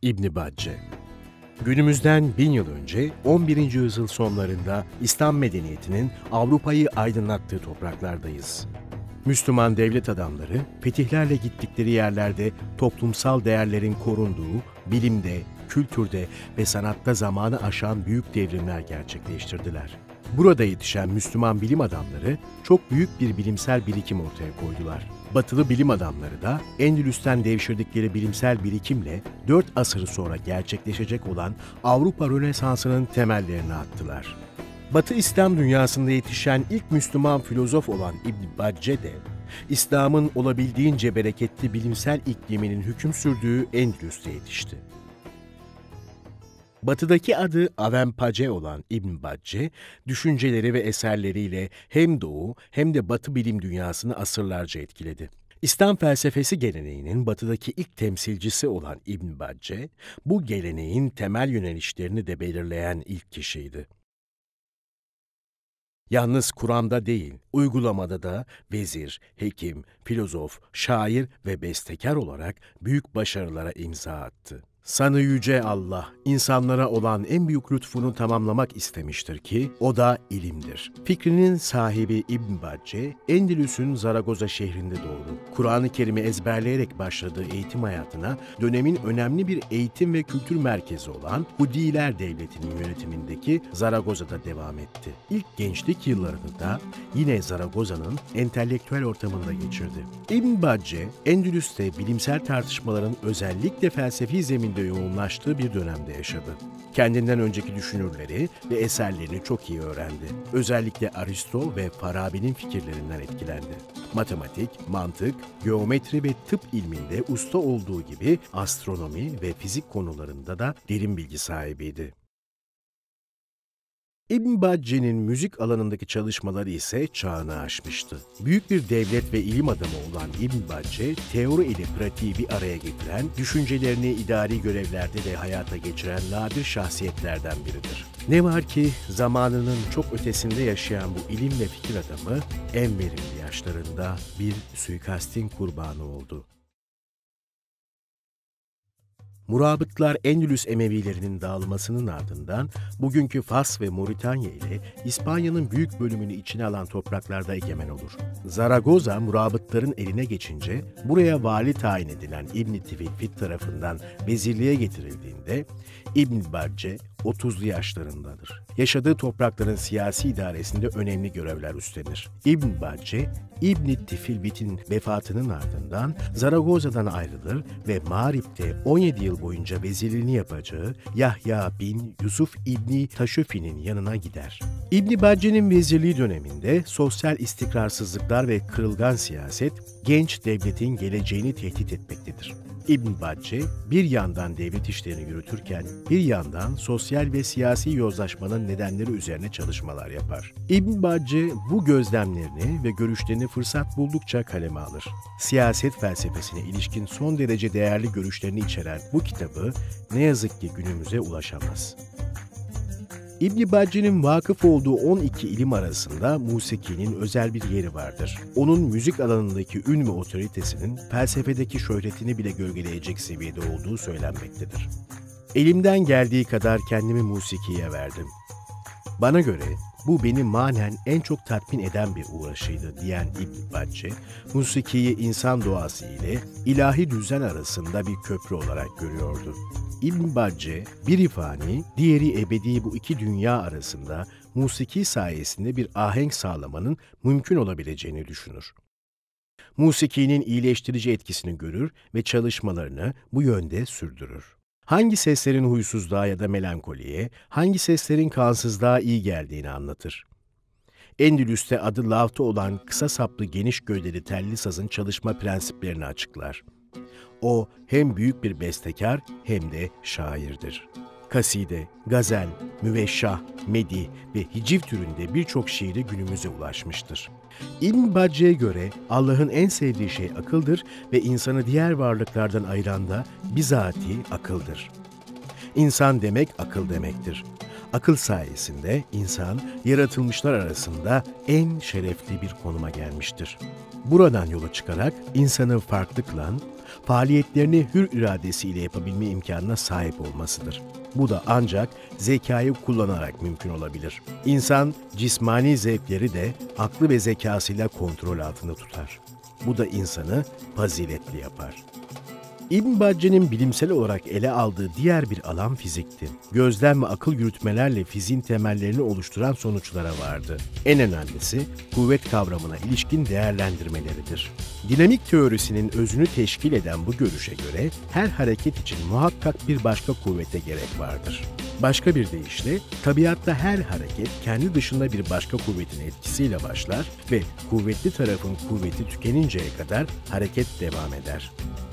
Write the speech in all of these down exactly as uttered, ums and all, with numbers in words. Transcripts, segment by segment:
İbn Bacce. Günümüzden bin yıl önce on birinci yüzyıl sonlarında İslam medeniyetinin Avrupa'yı aydınlattığı topraklardayız. Müslüman devlet adamları fetihlerle gittikleri yerlerde toplumsal değerlerin korunduğu, bilimde, kültürde ve sanatta zamanı aşan büyük devrimler gerçekleştirdiler. Burada yetişen Müslüman bilim adamları çok büyük bir bilimsel birikim ortaya koydular. Batılı bilim adamları da Endülüs'ten devşirdikleri bilimsel birikimle dört asır sonra gerçekleşecek olan Avrupa Rönesansı'nın temellerini attılar. Batı İslam dünyasında yetişen ilk Müslüman filozof olan İbn Bacce de, İslam'ın olabildiğince bereketli bilimsel ikliminin hüküm sürdüğü Endülüs'te yetişti. Batıdaki adı Avempace olan İbn Bacce, düşünceleri ve eserleriyle hem Doğu hem de Batı bilim dünyasını asırlarca etkiledi. İslam felsefesi geleneğinin batıdaki ilk temsilcisi olan İbn Bacce, bu geleneğin temel yönelişlerini de belirleyen ilk kişiydi. Yalnız Kur'an'da değil, uygulamada da vezir, hekim, filozof, şair ve bestekar olarak büyük başarılara imza attı. Sanı yüce Allah, insanlara olan en büyük lütfunu tamamlamak istemiştir ki, o da ilimdir. Fikrinin sahibi İbn Bacce, Endülüs'ün Zaragoza şehrinde doğdu. Kur'an-ı Kerim'i ezberleyerek başladığı eğitim hayatına, dönemin önemli bir eğitim ve kültür merkezi olan Hudiler Devleti'nin yönetimindeki Zaragoza'da devam etti. İlk gençlik yıllarını da yine Zaragoza'nın entelektüel ortamında geçirdi. İbn Bacce, Endülüs'te bilimsel tartışmaların özellikle felsefi zemin yoğunlaştığı bir dönemde yaşadı. Kendinden önceki düşünürleri ve eserlerini çok iyi öğrendi. Özellikle Aristo ve Farabi'nin fikirlerinden etkilendi. Matematik, mantık, geometri ve tıp ilminde usta olduğu gibi astronomi ve fizik konularında da derin bilgi sahibiydi. İbn Bacce'nin müzik alanındaki çalışmaları ise çağını aşmıştı. Büyük bir devlet ve ilim adamı olan İbn Bacce, teori ile pratiği bir araya getiren, düşüncelerini idari görevlerde de hayata geçiren nadir şahsiyetlerden biridir. Ne var ki zamanının çok ötesinde yaşayan bu ilim ve fikir adamı, en verimli yaşlarında bir suikastin kurbanı oldu. Murabıtlar Endülüs Emevilerinin dağılmasının ardından bugünkü Fas ve Moritanya ile İspanya'nın büyük bölümünü içine alan topraklarda egemen olur. Zaragoza murabıtların eline geçince buraya vali tayin edilen İbn Tifilfit tarafından vezirliğe getirildiğinde İbn Bacce otuzlu yaşlarındadır. Yaşadığı toprakların siyasi idaresinde önemli görevler üstlenir. İbn Bacce, İbn Tifilfit'in vefatının ardından Zaragoza'dan ayrılır ve Mağrip'te on yedi yıl boyunca vezirliğini yapacağı Yahya bin Yusuf İbni Taşöfi'nin yanına gider. İbn Bacce'nin vezirliği döneminde sosyal istikrarsızlıklar ve kırılgan siyaset genç devletin geleceğini tehdit etmektedir. İbn Bacce bir yandan devlet işlerini yürütürken bir yandan sosyal ve siyasi yozlaşmanın nedenleri üzerine çalışmalar yapar. İbn Bacce bu gözlemlerini ve görüşlerini fırsat buldukça kaleme alır. Siyaset felsefesine ilişkin son derece değerli görüşlerini içeren bu kitabı ne yazık ki günümüze ulaşamaz. İbn Bacce'nin vakıf olduğu on iki ilim arasında musikinin özel bir yeri vardır. Onun müzik alanındaki ün ve otoritesinin felsefedeki şöhretini bile gölgeleyecek seviyede olduğu söylenmektedir. Elimden geldiği kadar kendimi musikiye verdim. Bana göre bu beni manen en çok tatmin eden bir uğraşıydı diyen İbn Bacce, musikiyi insan doğası ile ilahi düzen arasında bir köprü olarak görüyordu. İbn Bacce, biri fani, diğeri ebedi bu iki dünya arasında musiki sayesinde bir ahenk sağlamanın mümkün olabileceğini düşünür. Musikinin iyileştirici etkisini görür ve çalışmalarını bu yönde sürdürür. Hangi seslerin huysuzluğa ya da melankoliye, hangi seslerin kansızlığa iyi geldiğini anlatır. Endülüs'te adı lavta olan kısa saplı geniş gövdeli telli sazın çalışma prensiplerini açıklar. O hem büyük bir bestekar hem de şairdir. Kaside, gazel, müveşşah, medih ve hiciv türünde birçok şiiri günümüze ulaşmıştır. İbn Bacce'ye göre Allah'ın en sevdiği şey akıldır ve insanı diğer varlıklardan ayıran da bizatihi akıldır. İnsan demek akıl demektir. Akıl sayesinde insan, yaratılmışlar arasında en şerefli bir konuma gelmiştir. Buradan yola çıkarak insanı farklı kılan, faaliyetlerini hür iradesiyle yapabilme imkanına sahip olmasıdır. Bu da ancak zekayı kullanarak mümkün olabilir. İnsan, cismani zevkleri de aklı ve zekasıyla kontrol altında tutar. Bu da insanı faziletli yapar. İbn Bacce'nin bilimsel olarak ele aldığı diğer bir alan fizikti. Gözlem ve akıl yürütmelerle fiziğin temellerini oluşturan sonuçlara vardı. En önemlisi kuvvet kavramına ilişkin değerlendirmeleridir. Dinamik teorisinin özünü teşkil eden bu görüşe göre her hareket için muhakkak bir başka kuvvete gerek vardır. Başka bir deyişle, tabiatta her hareket kendi dışında bir başka kuvvetin etkisiyle başlar ve kuvvetli tarafın kuvveti tükeninceye kadar hareket devam eder.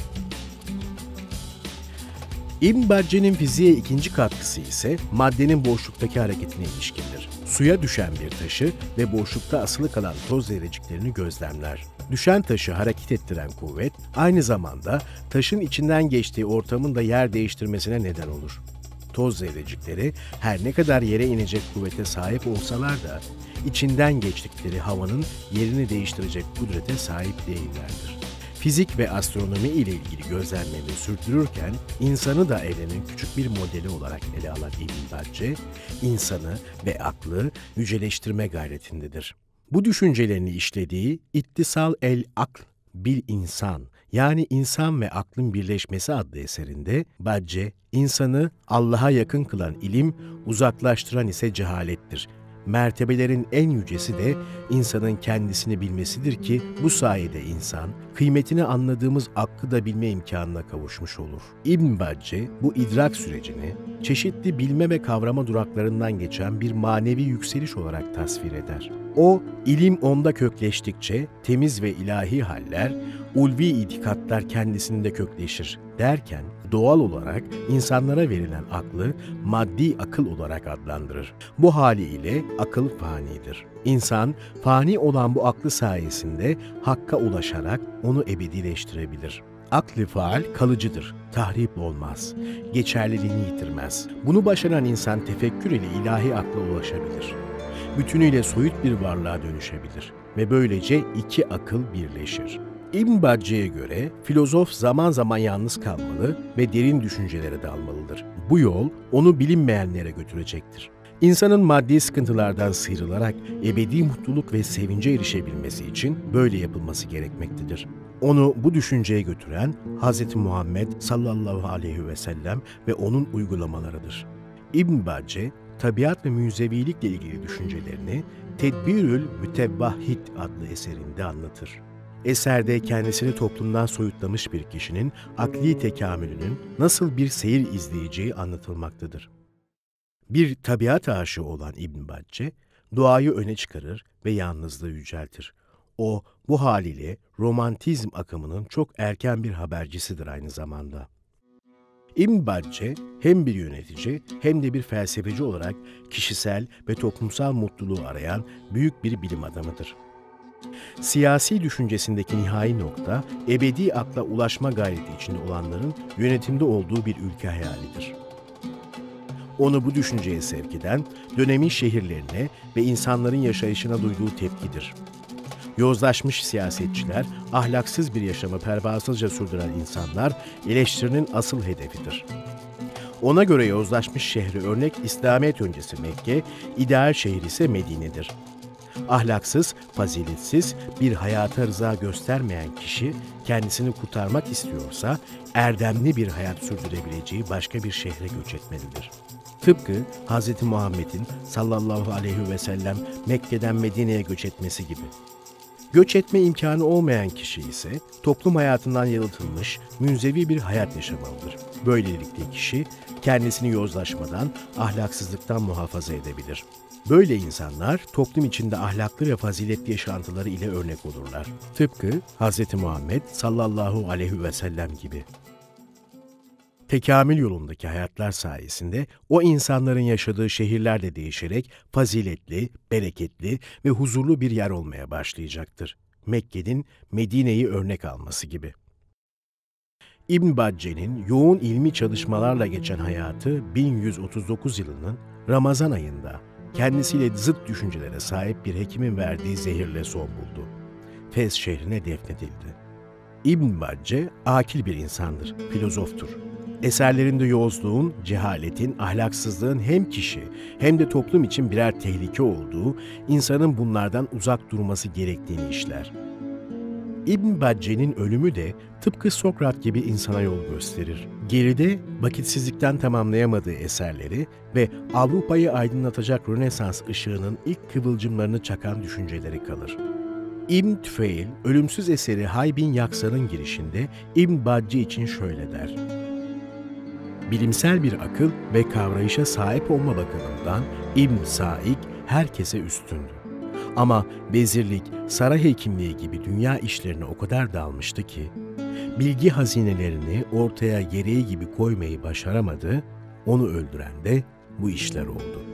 İbn Bacce'nin fiziğe ikinci katkısı ise maddenin boşluktaki hareketine ilişkindir. Suya düşen bir taşı ve boşlukta asılı kalan toz zerreciklerini gözlemler. Düşen taşı hareket ettiren kuvvet, aynı zamanda taşın içinden geçtiği ortamın da yer değiştirmesine neden olur. Toz zerrecikleri her ne kadar yere inecek kuvvete sahip olsalar da, içinden geçtikleri havanın yerini değiştirecek kudrete sahip değillerdir. Fizik ve astronomi ile ilgili gözlemlerini sürdürürken, insanı da evrenin küçük bir modeli olarak ele alan İbn Bacce, insanı ve aklı yüceleştirme gayretindedir. Bu düşüncelerini işlediği İttisal el-Akl bil insan, yani insan ve aklın birleşmesi adlı eserinde, Bacce, insanı Allah'a yakın kılan ilim, uzaklaştıran ise cehalettir. Mertebelerin en yücesi de insanın kendisini bilmesidir ki bu sayede insan kıymetini anladığımız hakkı da bilme imkanına kavuşmuş olur. İbn Bacce bu idrak sürecini çeşitli bilme ve kavrama duraklarından geçen bir manevi yükseliş olarak tasvir eder. O, ilim onda kökleştikçe temiz ve ilahi haller, ulvi itikatlar kendisinde kökleşir derken, doğal olarak insanlara verilen aklı maddi akıl olarak adlandırır. Bu haliyle akıl fanidir. İnsan, fani olan bu aklı sayesinde hakka ulaşarak onu ebedileştirebilir. Aklı faal kalıcıdır, tahrip olmaz, geçerliliğini yitirmez. Bunu başaran insan tefekkür ile ilahi akla ulaşabilir. Bütünüyle soyut bir varlığa dönüşebilir ve böylece iki akıl birleşir. İbn Bacce'ye göre filozof zaman zaman yalnız kalmalı ve derin düşüncelere dalmalıdır. Bu yol onu bilinmeyenlere götürecektir. İnsanın maddi sıkıntılardan sıyrılarak ebedi mutluluk ve sevince erişebilmesi için böyle yapılması gerekmektedir. Onu bu düşünceye götüren Hz. Muhammed sallallahu aleyhi ve sellem ve onun uygulamalarıdır. İbn Bacce, tabiat ve müzevilikle ilgili düşüncelerini Tedbirül Mütevvahhid adlı eserinde anlatır. Eserde kendisini toplumdan soyutlamış bir kişinin akli tekamülünün nasıl bir seyir izleyeceği anlatılmaktadır. Bir tabiat aşığı olan İbn Bacce, doğayı öne çıkarır ve yalnızlığı yüceltir. O, bu haliyle romantizm akımının çok erken bir habercisidir aynı zamanda. İbn Bacce hem bir yönetici hem de bir felsefeci olarak kişisel ve toplumsal mutluluğu arayan büyük bir bilim adamıdır. Siyasi düşüncesindeki nihai nokta, ebedi akla ulaşma gayreti içinde olanların yönetimde olduğu bir ülke hayalidir. Onu bu düşünceye sevk eden, dönemin şehirlerine ve insanların yaşayışına duyduğu tepkidir. Yozlaşmış siyasetçiler, ahlaksız bir yaşamı pervasızca sürdüren insanlar, eleştirinin asıl hedefidir. Ona göre yozlaşmış şehri örnek İslamiyet öncesi Mekke, ideal şehir ise Medine'dir. Ahlaksız, faziletsiz, bir hayata rıza göstermeyen kişi kendisini kurtarmak istiyorsa erdemli bir hayat sürdürebileceği başka bir şehre göç etmelidir. Tıpkı Hz. Muhammed'in sallallahu aleyhi ve sellem Mekke'den Medine'ye göç etmesi gibi. Göç etme imkanı olmayan kişi ise toplum hayatından yalıtılmış, münzevi bir hayat yaşamalıdır. Böylelikle kişi kendisini yozlaşmadan, ahlaksızlıktan muhafaza edebilir. Böyle insanlar toplum içinde ahlaklı ve faziletli yaşantıları ile örnek olurlar. Tıpkı Hz. Muhammed sallallahu aleyhi ve sellem gibi. Tekamül yolundaki hayatlar sayesinde o insanların yaşadığı şehirler de değişerek faziletli, bereketli ve huzurlu bir yer olmaya başlayacaktır. Mekke'nin Medine'yi örnek alması gibi. İbn Bacce'nin yoğun ilmi çalışmalarla geçen hayatı bin yüz otuz dokuz yılının Ramazan ayında kendisiyle zıt düşüncelere sahip bir hekimin verdiği zehirle son buldu. Fez şehrine defnedildi. İbn Bacce akil bir insandır, filozoftur. Eserlerinde yozluğun, cehaletin, ahlaksızlığın hem kişi hem de toplum için birer tehlike olduğu, insanın bunlardan uzak durması gerektiğini işler. İbn Bacce'nin ölümü de tıpkı Sokrat gibi insana yol gösterir. Geride vakitsizlikten tamamlayamadığı eserleri ve Avrupa'yı aydınlatacak Rönesans ışığının ilk kıvılcımlarını çakan düşünceleri kalır. İbn Tüfeil, ölümsüz eseri Hay bin Yaksar'ın girişinde İbn Bacce için şöyle der: bilimsel bir akıl ve kavrayışa sahip olma bakımından İbn Saik herkese üstündü. Ama vezirlik, saray hekimliği gibi dünya işlerine o kadar dalmıştı ki, bilgi hazinelerini ortaya gereği gibi koymayı başaramadı, onu öldüren de bu işler oldu.